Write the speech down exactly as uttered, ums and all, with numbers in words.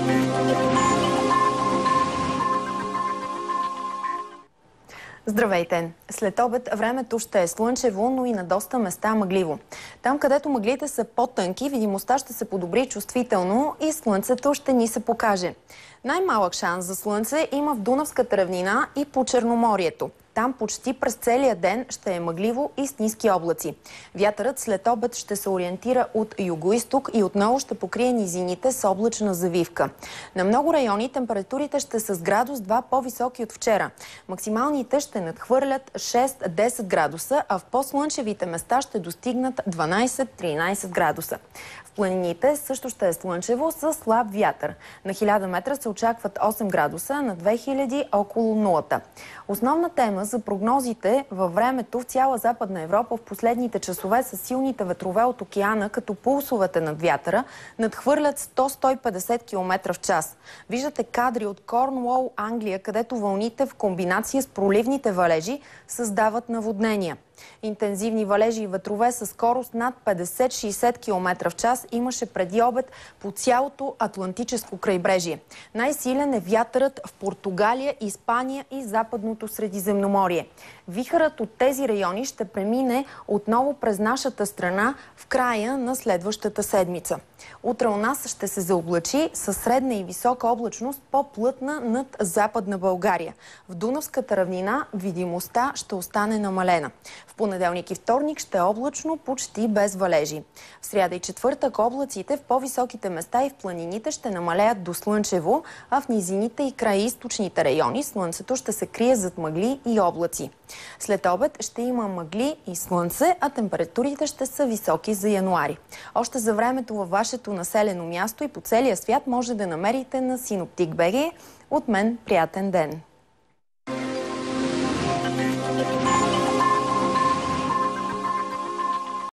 Здравейте! След обед времето ще е слънчево, но и на доста места мъгливо. Там, където мъглите са по-тънки, видимостта ще се подобри чувствително и слънцето ще ни се покаже. Най-малък шанс за слънце има в Дунавската равнина и по Черноморието. Там почти през целия ден ще е мъгливо и с ниски облаци. Вятърът след обед ще се ориентира от югоизток и отново ще покрие низините с облачна завивка. На много райони температурите ще са с градус два по-високи от вчера. Максималните ще надхвърлят шест-десет градуса, а в по-слънчевите места ще достигнат дванайсет-тринайсет градуса. В планините също ще е слънчево с слаб вятър. На хиляда метра се очакват осем градуса, на две хиляди около нулата. Основна тема за прогнозите във времето в цяла Западна Европа в последните часове са силните ветрове от океана, като пулсовете над вятъра надхвърлят сто до сто и петдесет километра в час. Виждате кадри от Корнуол, Англия, където вълните в комбинация с проливните валежи създават наводнения. Интензивни валежи и ветрове със скорост над петдесет до шейсет километра в час имаше преди обед по цялото Атлантическо крайбрежие. Най-силен е вятърът в Португалия, Испания и Западното Средиземноморие. Вихърът от тези райони ще премине отново през нашата страна в края на следващата седмица. Утре у нас ще се заоблачи със средна и висока облачност по-плътна над Западна България. В Дунавската равнина видимостта ще остане намалена. В понеделник и вторник ще е облачно, почти без валежи. В сряда и четвъртък облаците в по-високите места и в планините ще намалеят до слънчево, а в низините и край източните райони слънцето ще се крие зад мъгли и облаци. След обед ще има мъгли и слънце, а температурите ще са високи за януари. Още за времето във вашето населено място и по целия свят може да намерите на Синоптик точка би джи. От мен приятен ден!